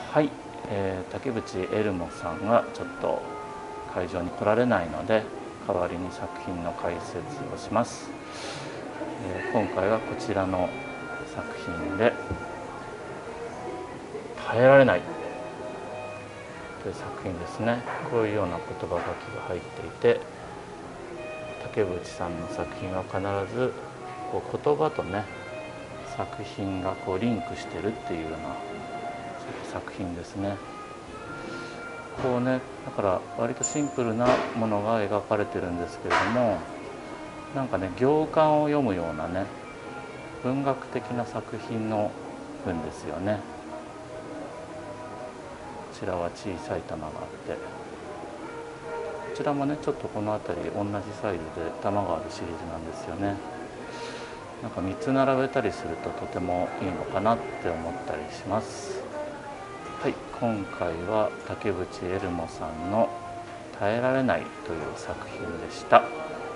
はい、竹渕エルモさんがちょっと会場に来られないので、代わりに作品の解説をします。今回はこちらの作品で「耐えられない」という作品ですね。こういうような言葉書きが入っていて、竹渕さんの作品は必ずこう言葉とね作品がこうリンクしてるっていうような作品ですね。こうね、だから割とシンプルなものが描かれてるんですけれども、なんかね行間を読むようなね文学的な作品の文ですよね。こちらは小さい玉があって、こちらもねちょっとこの辺り同じサイズで玉があるシリーズなんですよね。なんか3つ並べたりするととてもいいのかなって思ったりします。はい、今回は竹渕エルモさんの「耐えられない」という作品でした。